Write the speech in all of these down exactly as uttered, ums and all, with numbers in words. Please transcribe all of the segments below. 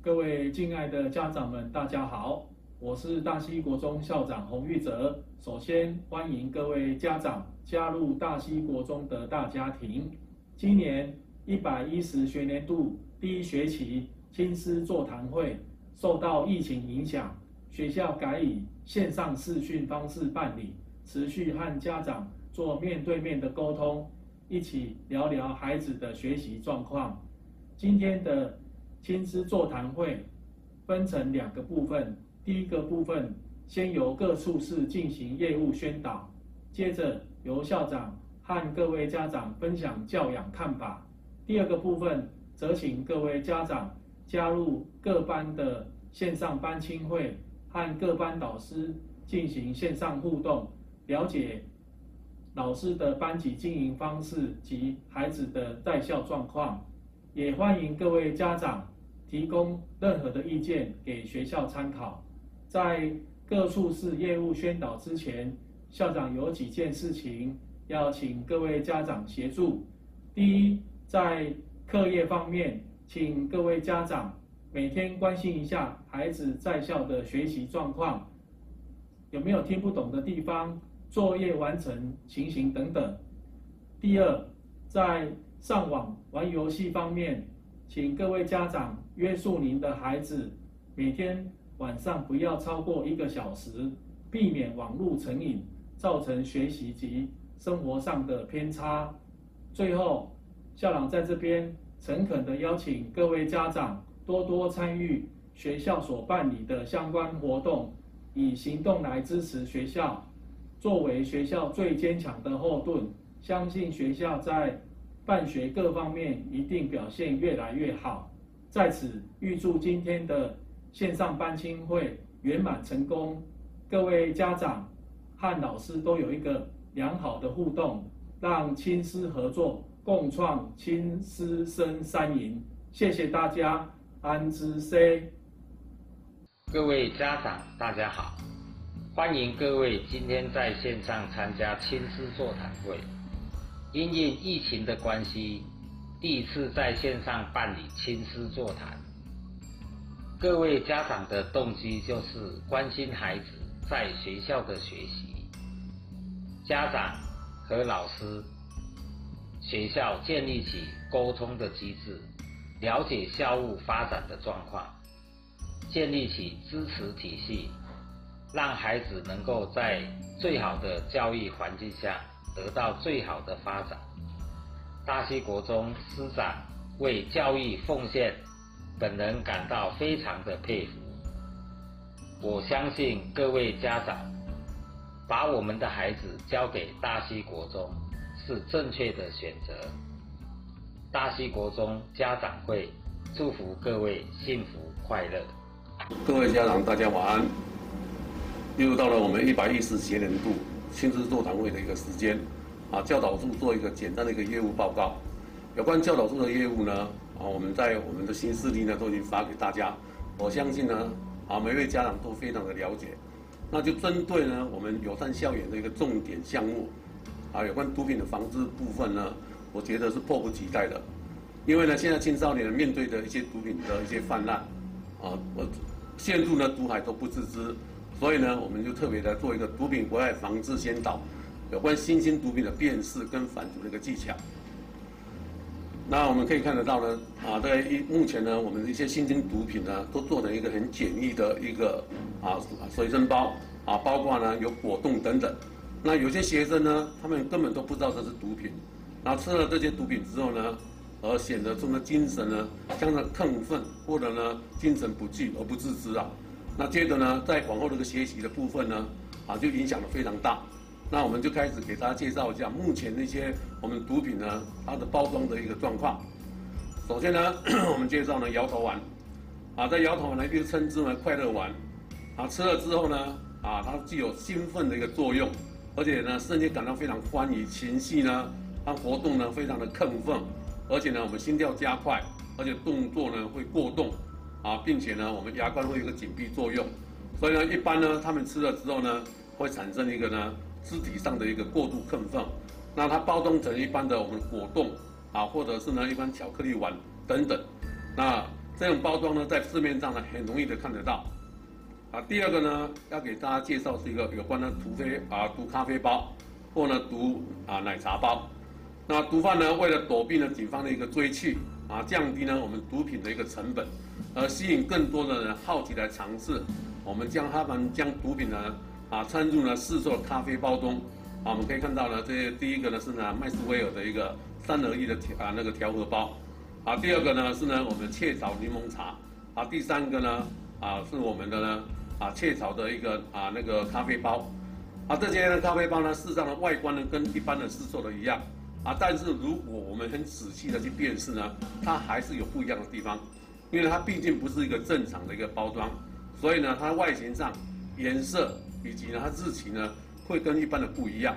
各位敬爱的家长们，大家好，我是大溪国中校长洪玉哲。首先欢迎各位家长加入大溪国中的大家庭。今年一百一十学年度第一学期亲师座谈会受到疫情影响，学校改以线上视讯方式办理，持续和家长做面对面的沟通，一起聊聊孩子的学习状况。今天的亲师座谈会分成两个部分，第一个部分先由各处室进行业务宣导，接着由校长和各位家长分享教养看法。第二个部分则请各位家长加入各班的线上班亲会，和各班老师进行线上互动，了解老师的班级经营方式及孩子的在校状况。也欢迎各位家长提供任何的意见给学校参考。在各处室业务宣导之前，校长有几件事情要请各位家长协助。第一，在课业方面，请各位家长每天关心一下孩子在校的学习状况，有没有听不懂的地方，作业完成情形等等。第二，在上网玩游戏方面，请各位家长约束您的孩子，每天晚上不要超过一个小时，避免网络成瘾，造成学习及生活上的偏差。最后，校长在这边诚恳地邀请各位家长多多参与学校所办理的相关活动，以行动来支持学校，作为学校最坚强的后盾。相信学校在办学各方面一定表现越来越好。在此预祝今天的线上班亲会圆满成功，各位家长和老师都有一个良好的互动，让亲师合作，共创亲师生三赢。谢谢大家，安之 C。 各位家长大家好，欢迎各位今天在线上参加亲师座谈会。因应疫情的关系，第一次在线上办理亲师座谈。各位家长的动机就是关心孩子在学校的学习，家长和老师、学校建立起沟通的机制，了解校务发展的状况，建立起支持体系，让孩子能够在最好的教育环境下得到最好的发展。大溪国中师长为教育奉献，本人感到非常的佩服。我相信各位家长把我们的孩子交给大溪国中是正确的选择。大溪国中家长会祝福各位幸福快乐。 各位家长大家晚安。又到了我们一百一十学年度亲师座谈会的一个时间，啊，教导处做一个简单的一个业务报告。有关教导处的业务呢，啊，我们在我们的新势力呢都已经发给大家。我相信呢，啊，每位家长都非常的了解。那就针对呢我们友善校园的一个重点项目，啊，有关毒品的防治部分呢，我觉得是迫不及待的。因为呢，现在青少年面对的一些毒品的一些泛滥，啊，我陷入呢毒海都不自知。所以呢，我们就特别的做一个毒品危害防治宣导，有关新兴毒品的辨识跟反毒的一个技巧。那我们可以看得到呢，啊，在目前呢，我们的一些新兴毒品呢，都做成一个很简易的一个啊随身包啊，包括呢有果冻等等。那有些学生呢，他们根本都不知道这是毒品，然后吃了这些毒品之后呢，而显得中的精神呢，相当亢奋，或者呢精神不济而不自知啊。那接着呢，在往后这个学习的部分呢，啊，就影响得非常大。那我们就开始给大家介绍一下目前那些我们毒品呢，它的包装的一个状况。首先呢，我们介绍呢摇头丸，啊，在摇头丸呢又称之为快乐丸，啊，吃了之后呢，啊，它具有兴奋的一个作用，而且呢，身体感到非常欢愉，情绪呢，它活动呢非常的亢奋，而且呢，我们心跳加快，而且动作呢会过动。啊，并且呢，我们牙关会有一个紧闭作用，所以呢，一般呢，他们吃了之后呢，会产生一个呢肢体上的一个过度亢奋。那它包装成一般的我们果冻啊，或者是呢一般巧克力丸等等。那这种包装呢，在市面上呢很容易的看得到。啊，第二个呢，要给大家介绍是一个有关的毒啡啊毒咖啡包，或呢毒啊奶茶包。那毒贩呢，为了躲避呢警方的一个追缉啊，降低呢我们毒品的一个成本，而吸引更多的人好奇来尝试，我们将他们将毒品呢啊掺入呢市售的咖啡包中。啊，我们可以看到呢，这些第一个呢是呢麦斯威尔的一个三合一的调啊那个调和包。啊，第二个呢是呢我们雀巢柠檬茶。啊，第三个呢啊是我们的呢。啊，雀巢的一个啊那个咖啡包，啊这些呢咖啡包呢，事实上的外观呢跟一般的市售的一样，啊但是如果我们很仔细的去辨识呢，它还是有不一样的地方，因为它毕竟不是一个正常的一个包装，所以呢它外形上、颜色以及呢它日期呢会跟一般的不一样。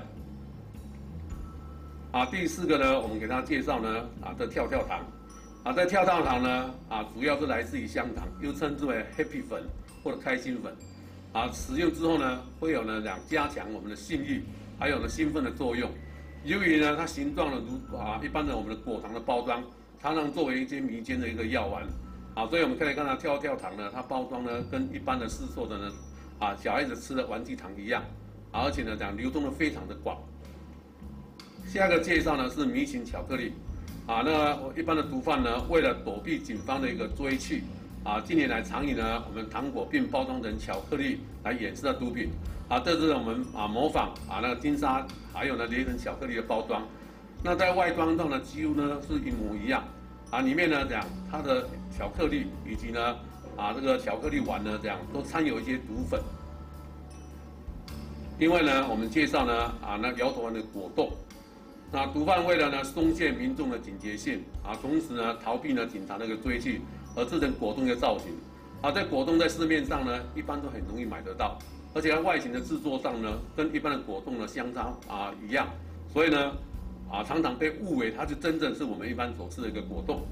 啊，第四个呢，我们给大家介绍呢啊这跳跳糖，啊这跳跳糖呢啊主要是来自于香糖，又称之为 Happy 粉。或者开心粉，啊，使用之后呢，会有呢两加强我们的性欲，还有呢兴奋的作用。由于呢它形状呢如啊一般的我们的果糖的包装，常常作为一些民间的一个药丸，啊，所以我们可以看到跳跳糖呢，它包装呢跟一般的市售的呢啊小孩子吃的玩具糖一样，啊、而且呢讲流通的非常的广。下一个介绍呢是迷情巧克力，啊，那一般的毒贩呢为了躲避警方的一个追缉。啊，近年来常以呢我们糖果并包装成巧克力来掩饰了毒品，啊，这是我们啊模仿啊那个金沙还有呢雷神巧克力的包装，那在外观上呢几乎呢是一模一样，啊，里面呢讲它的巧克力以及呢啊这个巧克力丸呢这样都掺有一些毒粉。另外呢我们介绍呢啊那摇头丸的果冻，那毒贩为了呢松懈民众的警觉性，啊，同时呢逃避呢警察那个追缉。而制成果冻的造型，啊，在果冻在市面上呢，一般都很容易买得到，而且它外形的制作上呢，跟一般的果冻呢相差啊一样，所以呢，啊，常常被误为它就真正是我们一般所吃的一个果冻。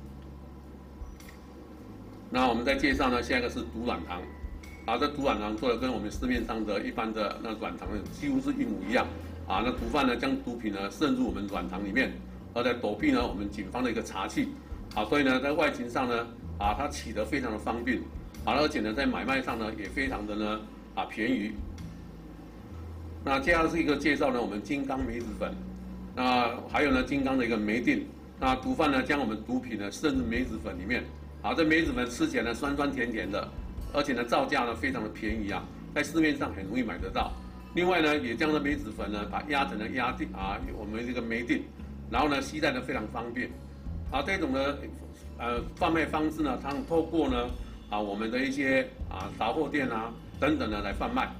那我们再介绍呢，下一个是毒软糖，啊，这毒软糖做的跟我们市面上的一般的那软糖呢几乎是一模一样，啊，那毒贩呢将毒品呢渗入我们软糖里面，而在躲避呢我们警方的一个查缉。啊，所以呢，在外形上呢，啊，它起得非常的方便，啊，而且呢，在买卖上呢，也非常的呢，啊，便宜。那接下来是一个介绍呢，我们金刚梅子粉，那还有呢，金刚的一个梅锭，那毒贩呢，将我们毒品呢渗入梅子粉里面，啊，这梅子粉吃起来呢，酸酸甜甜的，而且呢，造价呢，非常的便宜啊，在市面上很容易买得到。另外呢，也将这梅子粉呢，把压成了压锭啊，我们这个梅锭，然后呢，携带呢非常方便。啊，这种的呃贩卖方式呢，常透过呢啊我们的一些啊杂货店啊等等的来贩卖。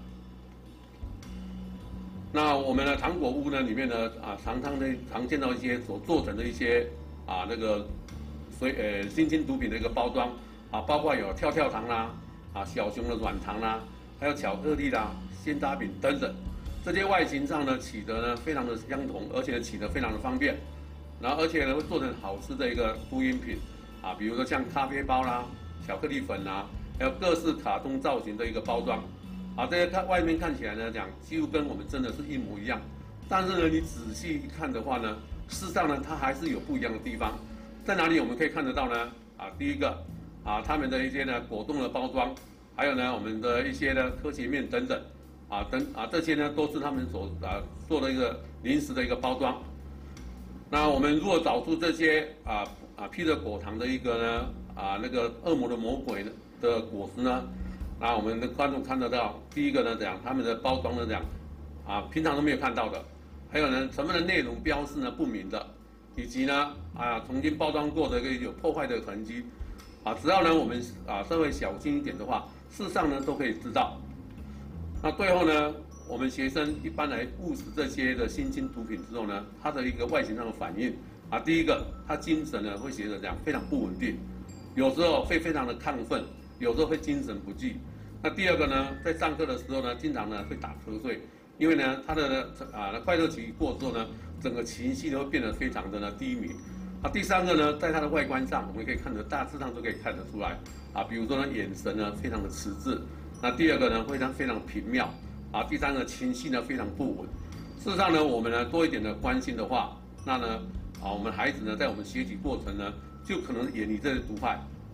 那我们的糖果屋呢里面呢啊常常的常见到一些所做成的一些啊那个所以呃新兴毒品的一个包装啊，包括有跳跳糖啦啊小熊的软糖啦，还有巧克力啦、鲜渣饼等等，这些外形上呢起得呢非常的相同，而且起得非常的方便。然后而且呢会做成好吃的一个复饮品，啊，比如说像咖啡包啦、巧克力粉啦，还有各式卡通造型的一个包装，啊，这些看外面看起来呢讲几乎跟我们真的是一模一样，但是呢你仔细一看的话呢，事实上呢它还是有不一样的地方，在哪里我们可以看得到呢？啊，第一个啊他们的一些呢果冻的包装，还有呢我们的一些呢科学面等等，啊等啊这些呢都是他们所啊做的一个临时的一个包装。那我们如果找出这些啊啊披着果糖的一个呢啊那个恶魔的魔鬼的果实呢，那我们的观众看得到，第一个呢讲他们的包装呢讲啊平常都没有看到的，还有呢成分的内容标示呢不明的，以及呢啊重新包装过的一个有破坏的痕迹，啊只要呢我们啊稍微小心一点的话，事实上呢都可以知道。那最后呢，我们学生一般来误食这些的新兴毒品之后呢，它的一个外形上的反应啊，第一个，他精神呢会觉得这样非常不稳定，有时候会非常的亢奋，有时候会精神不济。那第二个呢，在上课的时候呢，经常呢会打瞌睡，因为呢他的啊快乐期过之后呢，整个情绪都会变得非常的呢低迷。啊，第三个呢，在它的外观上，我们可以看得大致上都可以看得出来啊，比如说呢眼神呢非常的迟滞，那第二个呢非常非常平妙。啊，第三个情绪呢非常不稳。事实上呢，我们呢多一点的关心的话，那呢，啊，我们孩子呢在我们学习过程呢，就可能远离这些毒害，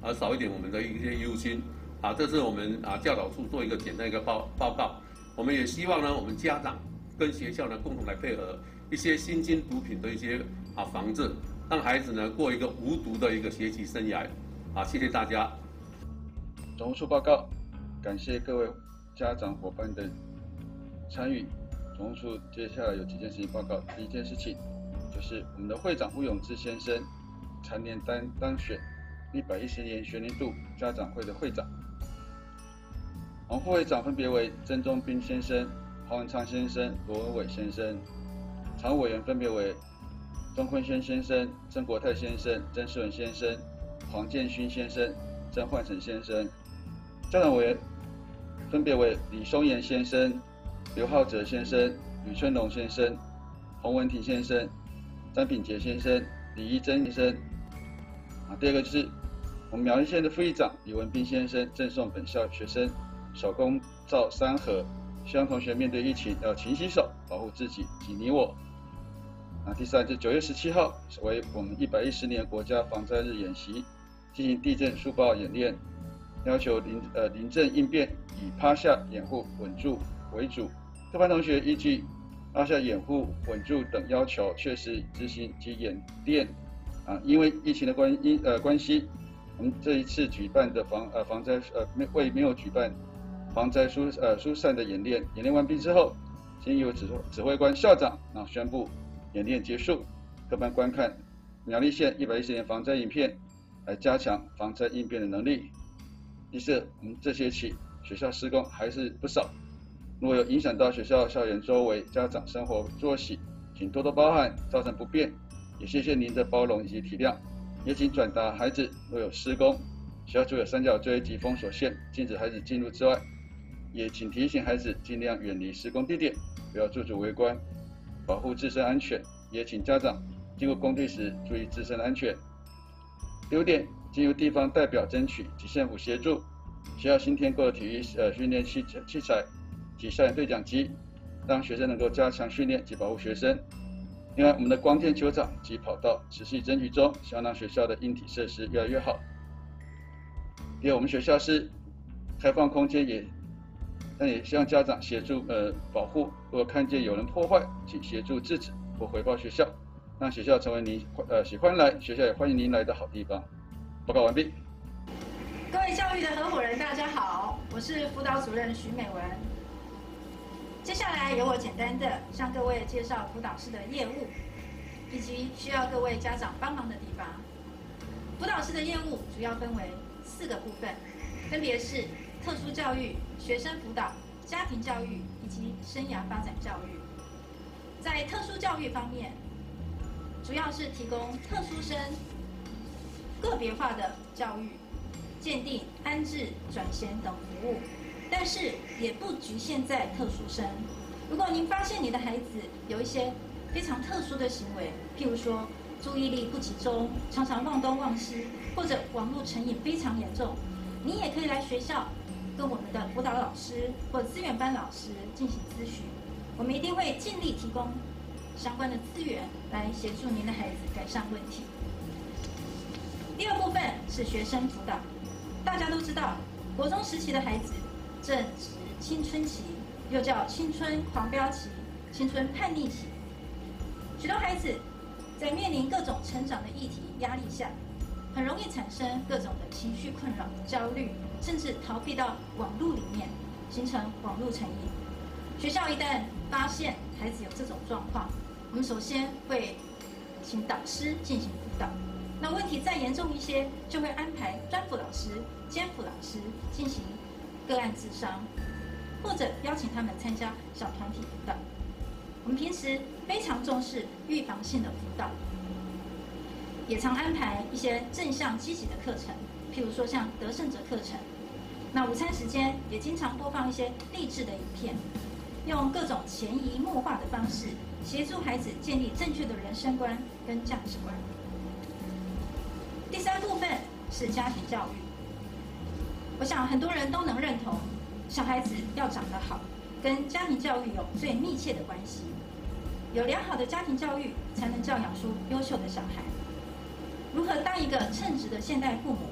而少一点我们的一些忧心。啊，这是我们啊教导处做一个简单一个报报告。我们也希望呢，我们家长跟学校呢共同来配合一些新兴毒品的一些啊防治，让孩子呢过一个无毒的一个学习生涯。啊，谢谢大家。 总务处报告，感谢各位家长伙伴的参与。总务处接下来有几件事情报告。第一件事情就是我们的会长吴永志先生蝉联当当选一百一十年学年度家长会的会长。我们副会长分别为曾宗斌先生、黄文昌先生、罗文伟先生。常务委员分别为钟坤轩先生、曾国泰先生、曾世文先生、黄建勋先生、曾焕成先生。家长委员分别为李松岩先生、刘浩哲先生、吕春龙先生、洪文婷先生、张炳杰先生、李一珍先生。啊，第二个就是我们苗栗县的副议长李文斌先生赠送本校学生手工皂三盒，希望同学面对疫情要勤洗手，保护自己及你我。啊，第三是九月十七号为我们一百一十年国家防灾日演习，进行地震速报演练，要求临呃临阵应变，以趴下掩护稳住为主。各班同学依据趴下掩护稳住等要求，确实执行及演练。啊，因为疫情的关因呃关系，我们这一次举办的防呃防灾呃没为没有举办防灾疏呃疏散的演练。演练完毕之后，先由指指挥官校长啊宣布演练结束，各班观看苗栗县一百一十年防灾影片，来加强防灾应变的能力。第四，我们这学期学校施工还是不少，如果有影响到学校校园周围家长生活作息，请多多包涵，造成不便，也谢谢您的包容以及体谅。也请转达孩子若有施工，学校除有三角锥及封锁线禁止孩子进入之外，也请提醒孩子尽量远离施工地点，不要驻足围观，保护自身安全。也请家长经过工地时注意自身安全。第五点，经由地方代表争取及县府协助，学校新添购的体育呃训练器器材及校园对讲机，让学生能够加强训练及保护学生。另外，我们的光电球场及跑道持续争取中，希望让学校的硬体设施越来越好。第二，我们学校是开放空间也，但也希望家长协助呃保护，如果看见有人破坏，请协助制止或回报学校，让学校成为您呃喜欢来，学校也欢迎您来的好地方。报告完毕。 各位教育的合伙人，大家好，我是辅导主任徐美文。接下来由我简单的向各位介绍辅导室的业务，以及需要各位家长帮忙的地方。辅导室的业务主要分为四个部分，分别是特殊教育、学生辅导、家庭教育以及生涯发展教育。在特殊教育方面，主要是提供特殊生个别化的教育、鉴定、安置、转衔等服务。但是也不局限在特殊生。如果您发现你的孩子有一些非常特殊的行为，譬如说注意力不集中，常常忘东忘西，或者网络成瘾非常严重，你也可以来学校跟我们的辅导老师或资源班老师进行咨询，我们一定会尽力提供相关的资源来协助您的孩子改善问题。第二部分是学生辅导。大家都知道，国中时期的孩子正值青春期，又叫青春狂飙期、青春叛逆期。许多孩子在面临各种成长的议题压力下，很容易产生各种的情绪困扰、焦虑，甚至逃避到网络里面，形成网络成瘾。学校一旦发现孩子有这种状况，我们首先会请导师进行辅导。那问题再严重一些，就会安排专辅老师、兼辅老师进行个案咨商，或者邀请他们参加小团体辅导。我们平时非常重视预防性的辅导，也常安排一些正向积极的课程，譬如说像得胜者课程。那午餐时间也经常播放一些励志的影片，用各种潜移默化的方式，协助孩子建立正确的人生观跟价值观。第三部分是家庭教育。我想很多人都能认同，小孩子要长得好，跟家庭教育有最密切的关系。有良好的家庭教育，才能教养出优秀的小孩。如何当一个称职的现代父母，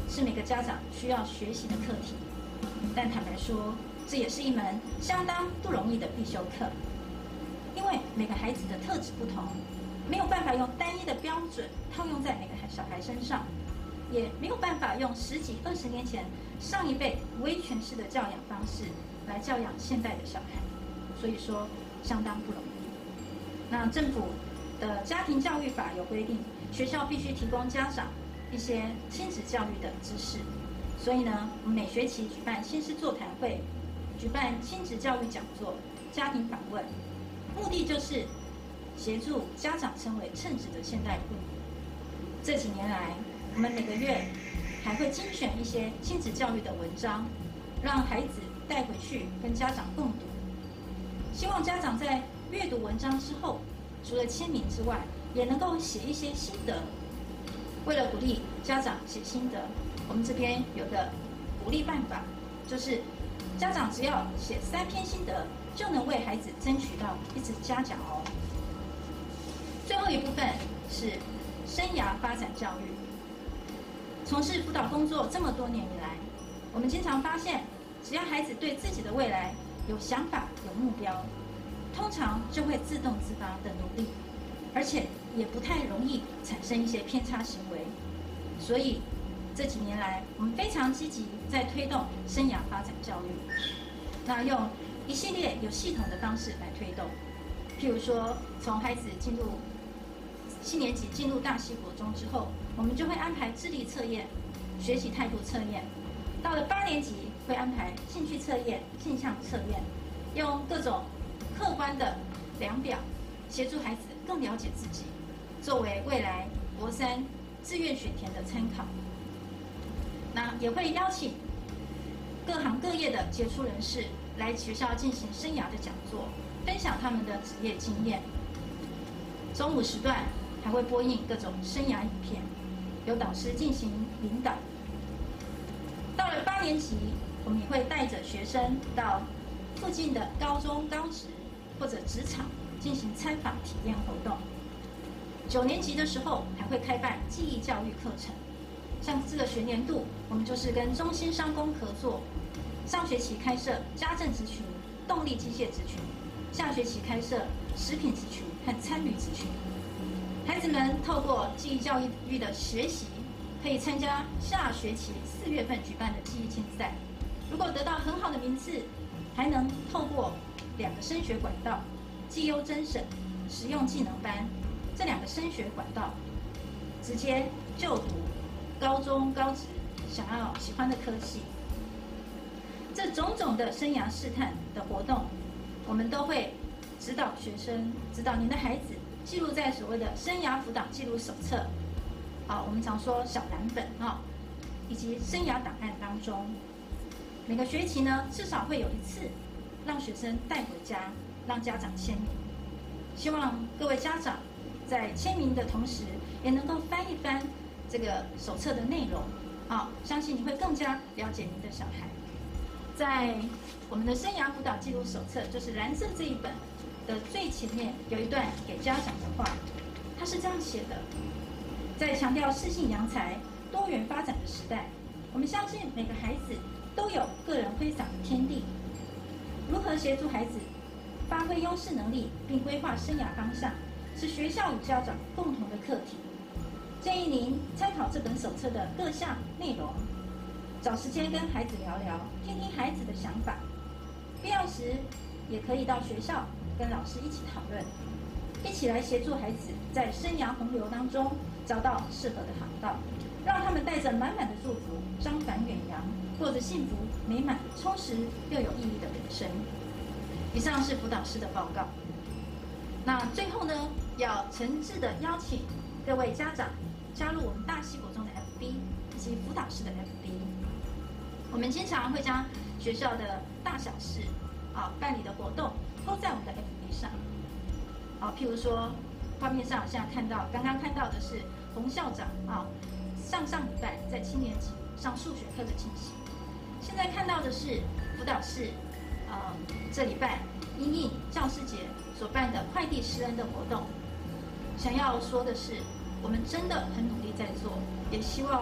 是每个家长需要学习的课题，但坦白说，这也是一门相当不容易的必修课。因为每个孩子的特质不同，没有办法用单一的标准套用在每个小孩身上，也没有办法用十几二十年前上一辈威权式的教养方式来教养现代的小孩，所以说相当不容易。那政府的家庭教育法有规定，学校必须提供家长一些亲子教育的知识，所以呢，我们每学期举办亲师座谈会，举办亲子教育讲座、家庭访问，目的就是协助家长成为称职的现代父母。这几年来，我们每个月还会精选一些亲子教育的文章，让孩子带回去跟家长共读。希望家长在阅读文章之后，除了签名之外，也能够写一些心得。为了鼓励家长写心得，我们这边有个鼓励办法，就是家长只要写三篇心得，就能为孩子争取到一支嘉奖哦。最后一部分是生涯发展教育。从事辅导工作这么多年以来，我们经常发现，只要孩子对自己的未来有想法、有目标，通常就会自动自发的努力，而且也不太容易产生一些偏差行为。所以这几年来，我们非常积极在推动生涯发展教育，那用一系列有系统的方式来推动。譬如说，从孩子进入七年级进入大溪国中之后，我们就会安排智力测验、学习态度测验；到了八年级会安排兴趣测验、性向测验，用各种客观的量表协助孩子更了解自己，作为未来国三志愿选填的参考。那也会邀请各行各业的杰出人士来学校进行生涯的讲座，分享他们的职业经验。中午时段还会播映各种生涯影片，由导师进行引导。到了八年级，我们也会带着学生到附近的高中、高职或者职场进行参访体验活动。九年级的时候还会开办技艺教育课程，像这个学年度，我们就是跟中兴商工合作，上学期开设家政职群、动力机械职群，下学期开设食品职群和参旅职群。孩子们透过技艺教育的学习，可以参加下学期四月份举办的技艺竞赛。如果得到很好的名次，还能透过两个升学管道，技优甄审、实用技能班这两个升学管道，直接就读高中、高职想要喜欢的科系。这种种的生涯试探的活动，我们都会指导学生、指导您的孩子记录在所谓的生涯辅导记录手册，啊，我们常说小蓝本啊，以及生涯档案当中。每个学期呢，至少会有一次让学生带回家，让家长签名。希望各位家长在签名的同时，也能够翻一翻这个手册的内容，啊，相信你会更加了解您的小孩。在我们的生涯辅导记录手册，就是蓝色这一本的最前面有一段给家长的话，他是这样写的：在强调适性扬才、多元发展的时代，我们相信每个孩子都有个人挥洒的天地。如何协助孩子发挥优势能力，并规划生涯方向，是学校与家长共同的课题。建议您参考这本手册的各项内容，找时间跟孩子聊聊，听听孩子的想法。必要时也可以到学校跟老师一起讨论，一起来协助孩子在生涯洪流当中找到适合的航道，让他们带着满满的祝福，张帆远扬，过着幸福美满、充实又有意义的人生。以上是辅导师的报告。那最后呢，要诚挚的邀请各位家长加入我们大溪国中的 F B 以及辅导室的 F B。我们经常会将学校的大小事啊办理的活动都在我们的 F B 上。啊，譬如说画面上现在看到，刚刚看到的是洪校长啊，上上礼拜在七年级上数学课的进行。现在看到的是辅导室，呃，这礼拜因应教师节所办的快递施恩的活动。想要说的是，我们真的很努力在做，也希望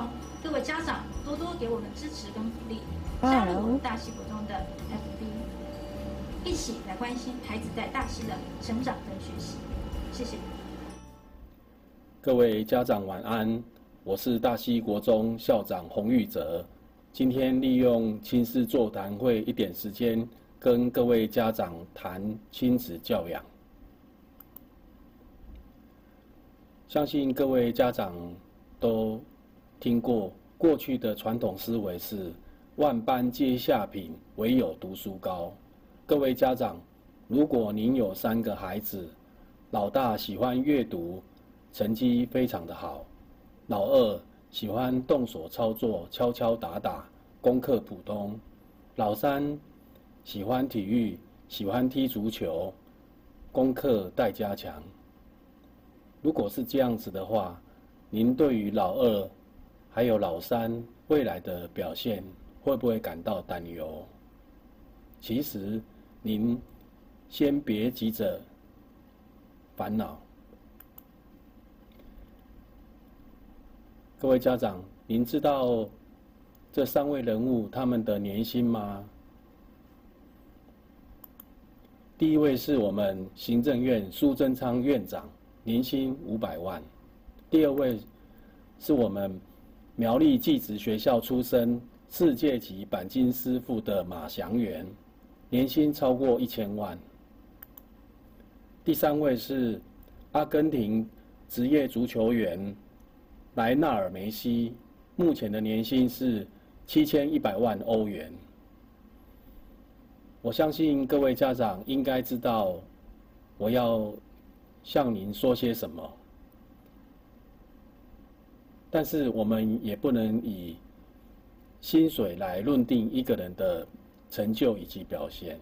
各位家长多多给我们支持跟鼓励，加入我们大溪国中的 F B， 一起来关心孩子在大溪的成长跟学习。谢谢。 各位家长晚安，我是大溪国中校长洪玉哲。今天利用亲师座谈会一点时间，跟各位家长谈亲子教养。相信各位家长都听过，过去的传统思维是万般皆下品，唯有读书高。各位家长，如果您有三个孩子，老大喜欢阅读，成绩非常的好；老二喜欢动手操作，敲敲打打，功课普通；老三喜欢体育，喜欢踢足球，功课待加强。如果是这样子的话，您对于老二还有老三未来的表现会不会感到担忧？其实您先别急着烦恼。各位家长，您知道这三位人物他们的年薪吗？第一位是我们行政院苏贞昌院长，年薪五百万；第二位是我们苗栗技职学校出身、世界级钣金师傅的马祥元，年薪超过一千万；第三位是阿根廷职业足球员莱纳尔梅西，目前的年薪是七千一百万欧元。我相信各位家长应该知道我要向您说些什么，但是我们也不能以薪水来论定一个人的成就以及表现。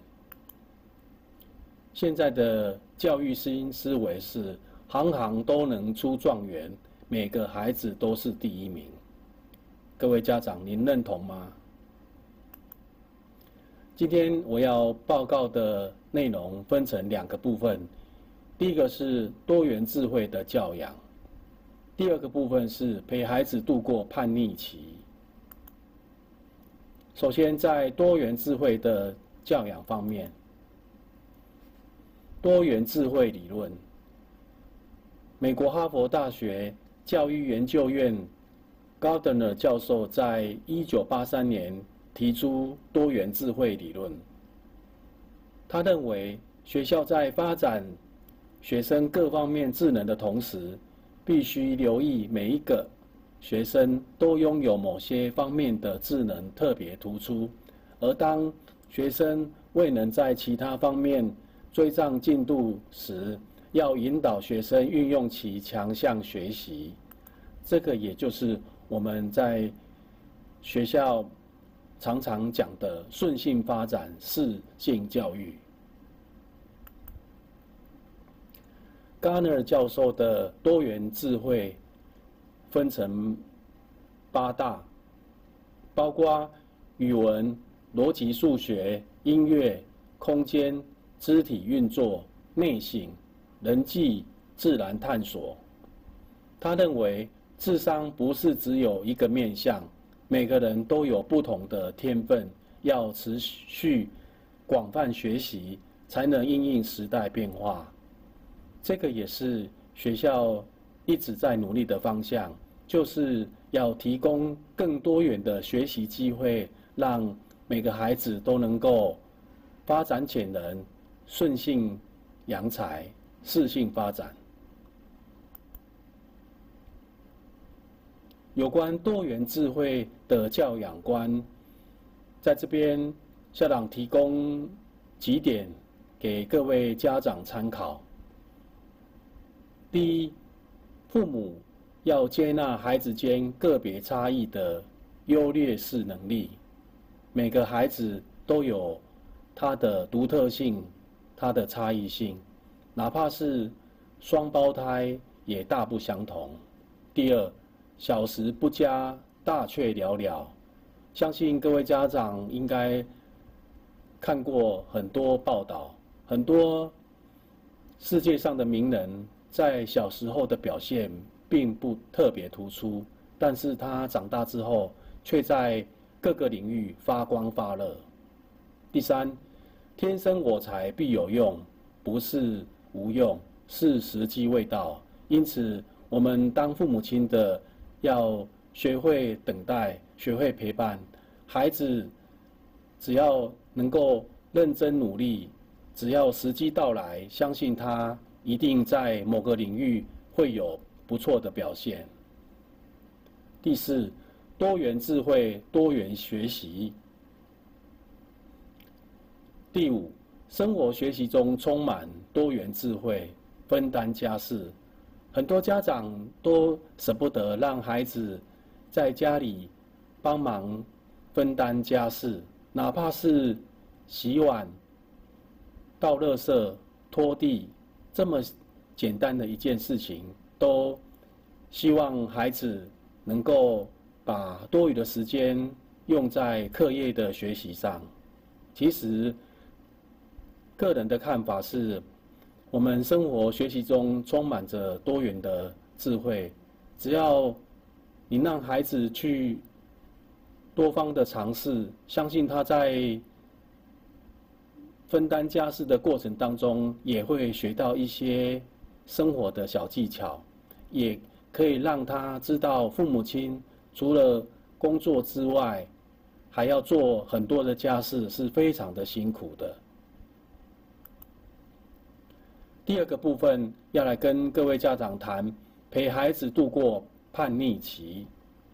现在的教育新思维是行行都能出状元，每个孩子都是第一名。各位家长，您认同吗？今天我要报告的内容分成两个部分，第一个是多元智慧的教养，第二个部分是陪孩子度过叛逆期。首先，在多元智慧的教养方面，多元智慧理论，美国哈佛大学教育研究院 Gardner 教授在一九八三年提出多元智慧理论。他认为，学校在发展学生各方面智能的同时，必须留意每一个学生都拥有某些方面的智能特别突出，而当学生未能在其他方面追上进度时，要引导学生运用其强项学习。这个也就是我们在学校常常讲的顺性发展、适性教育。Gardner 教授的多元智慧分成八大，包括语文、逻辑数学、音乐、空间、肢体运作、内省、人际、自然探索。他认为，智商不是只有一个面向，每个人都有不同的天分，要持续广泛学习，才能因应时代变化。这个也是学校一直在努力的方向，就是要提供更多元的学习机会，让每个孩子都能够发展潜能，顺性扬才，适性发展。有关多元智慧的教养观，在这边校长提供几点给各位家长参考。第一，父母要接纳孩子间个别差异的优劣势能力。每个孩子都有他的独特性，他的差异性，哪怕是双胞胎也大不相同。第二，小时不佳，大却寥寥。相信各位家长应该看过很多报道，很多世界上的名人在小时候的表现并不特别突出， 但是他长大之后却在各个领域发光发热。第三，天生我材必有用，不是无用，是时机未到。因此，我们当父母亲的要学会等待，学会陪伴孩子。只要能够认真努力，只要时机到来，相信他一定在某个领域会有不错的表现。第四，多元智慧，多元学习。第五，生活学习中充满多元智慧，分担家事。很多家长都舍不得让孩子在家里帮忙分担家事，哪怕是洗碗、倒垃圾、拖地，这么简单的一件事情，都希望孩子能够把多余的时间用在课业的学习上。其实，个人的看法是，我们生活学习中充满着多元的智慧，只要你让孩子去多方的尝试，相信他在分担家事的过程当中，也会学到一些生活的小技巧，也可以让他知道父母亲除了工作之外，还要做很多的家事，是非常的辛苦的。第二个部分要来跟各位家长谈，陪孩子度过叛逆期。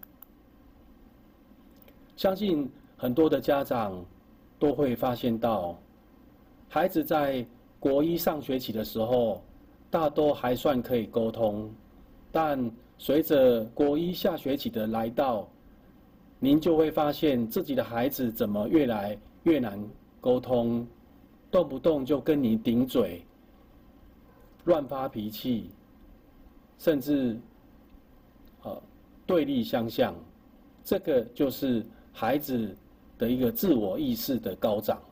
相信很多的家长都会发现到，孩子在国一上学期的时候，大都还算可以沟通，但随着国一下学期的来到，您就会发现自己的孩子怎么越来越难沟通，动不动就跟你顶嘴，乱发脾气，甚至呃对立相向，这个就是孩子的一个自我意识的高涨。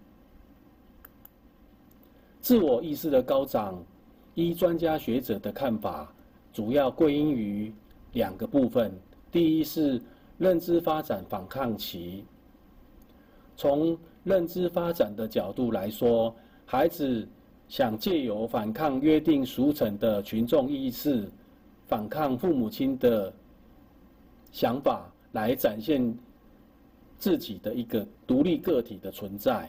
自我意识的高涨，依专家学者的看法，主要归因于两个部分。第一是认知发展反抗期。从认知发展的角度来说，孩子想借由反抗约定俗成的群众意识，反抗父母亲的想法，来展现自己的一个独立个体的存在。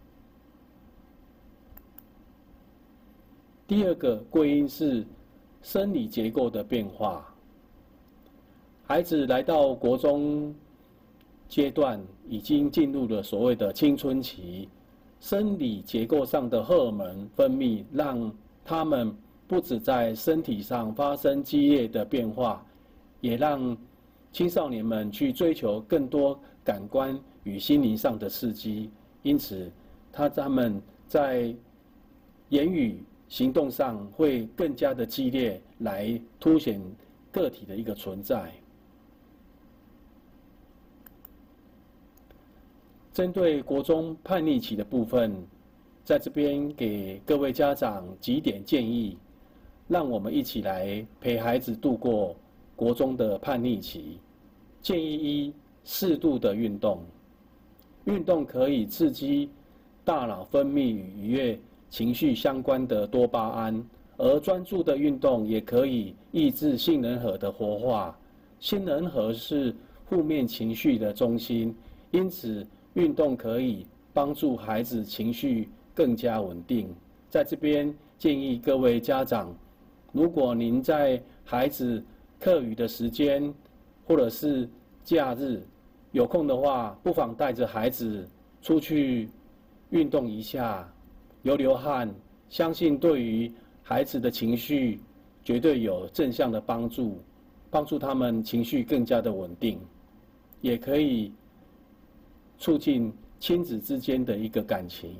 第二个归因是生理结构的变化。孩子来到国中阶段，已经进入了所谓的青春期，生理结构上的荷尔蒙分泌，让他们不只在身体上发生激烈的变化，也让青少年们去追求更多感官与心灵上的刺激。因此，他他们在言语行动上会更加的激烈，来凸显个体的一个存在。针对国中叛逆期的部分，在这边给各位家长几点建议，让我们一起来陪孩子度过国中的叛逆期。建议一：适度的运动。运动可以刺激大脑分泌与愉悦情绪相关的多巴胺，而专注的运动也可以抑制杏仁核的活化。杏仁核是负面情绪的中心，因此运动可以帮助孩子情绪更加稳定。在这边建议各位家长，如果您在孩子课余的时间或者是假日有空的话，不妨带着孩子出去运动一下，流流汗，相信对于孩子的情绪绝对有正向的帮助，帮助他们情绪更加的稳定，也可以促进亲子之间的一个感情。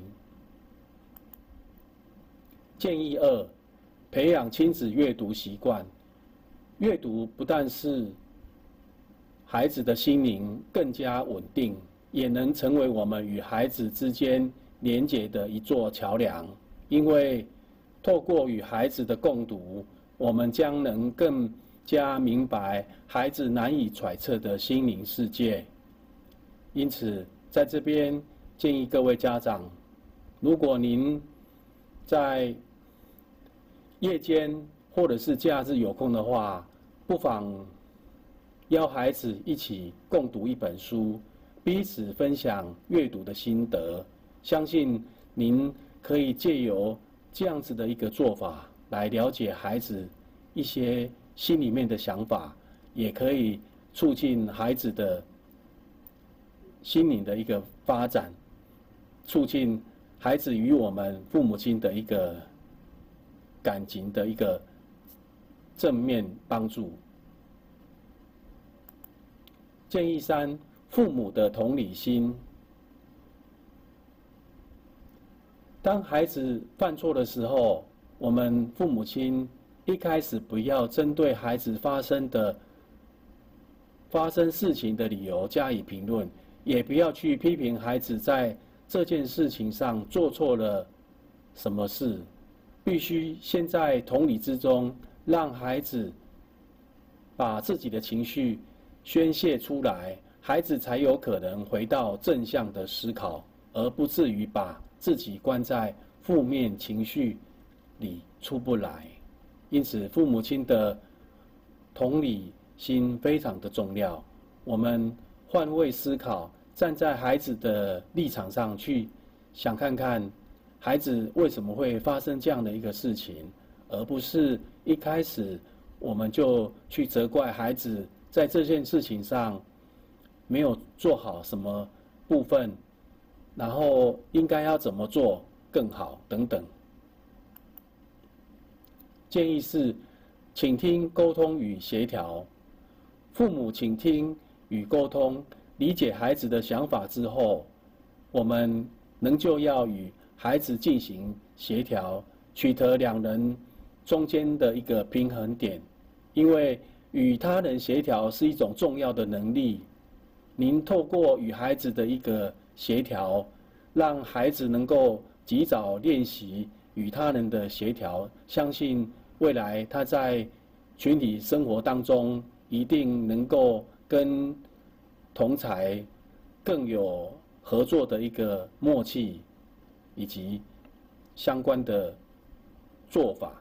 建议二：培养亲子阅读习惯。阅读不但是孩子的心灵更加稳定，也能成为我们与孩子之间连结的一座桥梁。因为透过与孩子的共读，我们将能更加明白孩子难以揣测的心灵世界。因此，在这边建议各位家长，如果您在夜间或者是假日有空的话，不妨邀孩子一起共读一本书，彼此分享阅读的心得。相信您可以借由这样子的一个做法，来了解孩子一些心里面的想法，也可以促进孩子的心灵的一个发展，促进孩子与我们父母亲的一个感情的一个正面帮助。建议三，父母的同理心。当孩子犯错的时候，我们父母亲一开始不要针对孩子发生的发生事情的理由加以评论，也不要去批评孩子在这件事情上做错了什么事，必须先在同理之中，让孩子把自己的情绪宣泄出来，孩子才有可能回到正向的思考，而不至于把自己关在负面情绪里出不来。因此，父母亲的同理心非常的重要。我们换位思考，站在孩子的立场上去想看看，孩子为什么会发生这样的一个事情，而不是一开始我们就去责怪孩子在这件事情上没有做好什么部分，然后应该要怎么做更好等等。建议是倾听、沟通与协调。父母倾听与沟通，理解孩子的想法之后，我们仍旧要与孩子进行协调，取得两人中间的一个平衡点。因为与他人协调是一种重要的能力。您透过与孩子的一个协调，让孩子能够及早练习与他人的协调，相信未来他在群体生活当中一定能够跟同侪更有合作的一个默契以及相关的做法。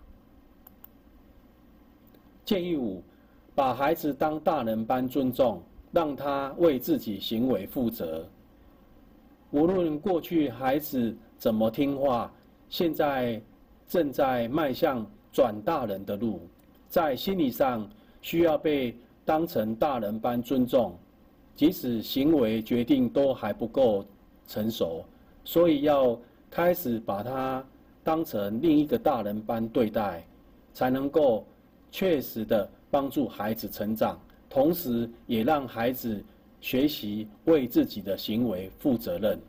建议五，把孩子当大人般尊重，让他为自己行为负责。无论过去孩子怎么听话，现在正在迈向转大人的路，在心理上需要被当成大人般尊重，即使行为决定都还不够成熟，所以要开始把他当成另一个大人般对待，才能够确实的帮助孩子成长，同时也让孩子学习为自己的行为负责任。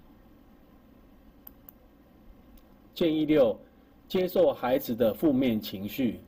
建议六，接受孩子的负面情绪。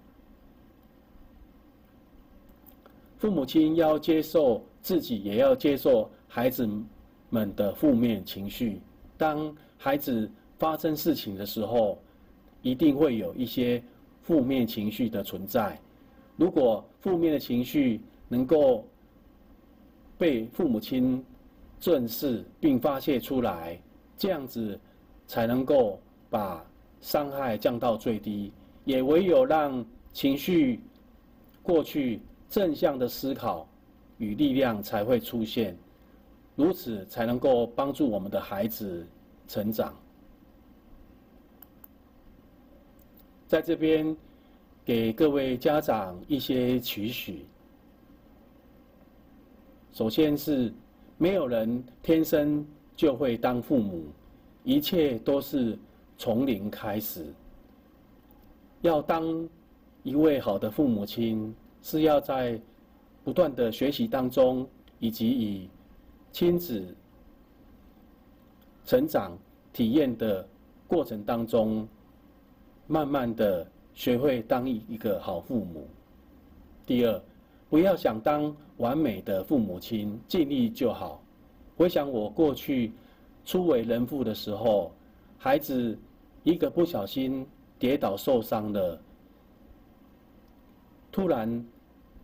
父母亲要接受自己，也要接受孩子们的负面情绪。当孩子发生事情的时候，一定会有一些负面情绪的存在。如果负面的情绪能够被父母亲正视并发泄出来，这样子才能够把伤害降到最低。也唯有让情绪过去，正向的思考与力量才会出现，如此才能够帮助我们的孩子成长。在这边给各位家长一些期许。首先是没有人天生就会当父母，一切都是从零开始。要当一位好的父母亲，是要在不断的学习当中，以及以亲子成长体验的过程当中，慢慢的学会当一个好父母。第二，不要想当完美的父母亲，尽力就好。回想我过去初为人父的时候，孩子一个不小心跌倒受伤了，突然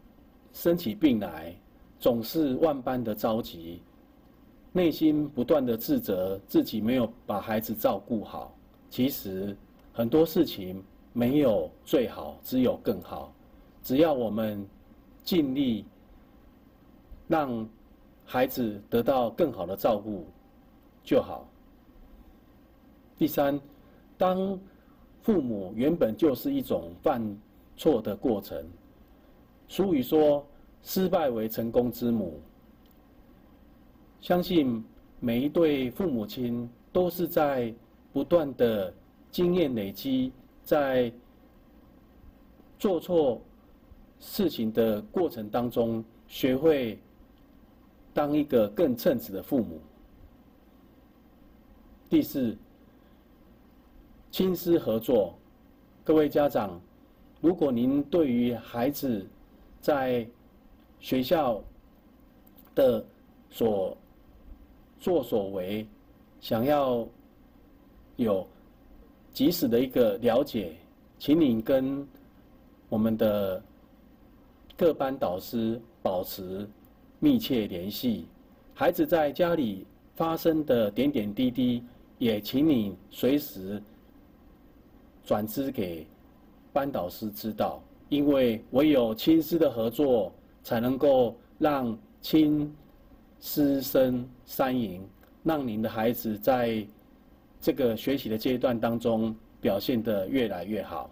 生起病来，总是万般的着急，内心不断的自责自己没有把孩子照顾好。其实很多事情没有最好，只有更好。只要我们尽力让孩子得到更好的照顾就好。第三，当父母原本就是一种犯错的过程。俗语说，失败为成功之母。相信每一对父母亲都是在不断的经验累积，在做错事情的过程当中，学会当一个更称职的父母。第四，亲师合作。各位家长，如果您对于孩子在学校的所作所为，想要有及时的一个了解，请您跟我们的各班导师保持密切联系。孩子在家里发生的点点滴滴，也请你随时转知给班导师知道，因为唯有亲师的合作，才能够让亲师生三赢，让您的孩子在这个学习的阶段当中表现得越来越好。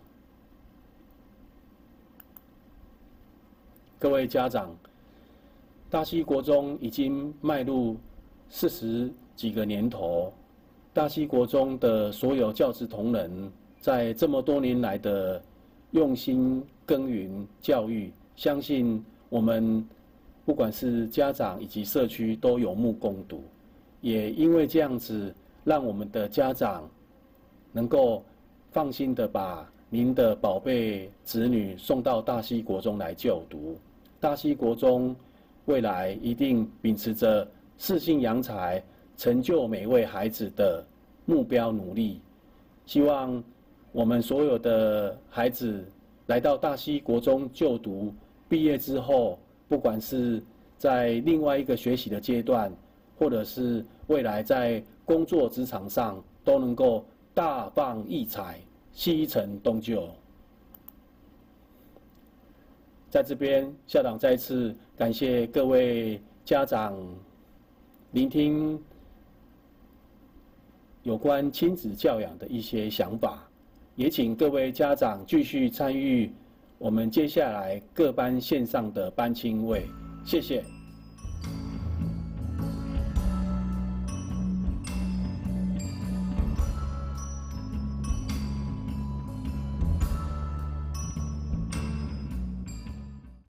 各位家长，大溪国中已经迈入四十几个年头，大溪国中的所有教职同仁，在这么多年来的用心耕耘教育，相信我们不管是家长以及社区都有目共睹。也因为这样子，让我们的家长能够放心的把您的宝贝子女送到大溪国中来就读。大溪国中未来一定秉持着适性扬才、成就每位孩子的目标努力。希望我们所有的孩子来到大溪国中就读，毕业之后，不管是在另外一个学习的阶段，或者是未来在工作职场上，都能够大放异彩，西成东就。在这边，校长再次感谢各位家长聆听有关亲子教养的一些想法，也请各位家长继续参与我们接下来各班线上的班亲会，谢谢。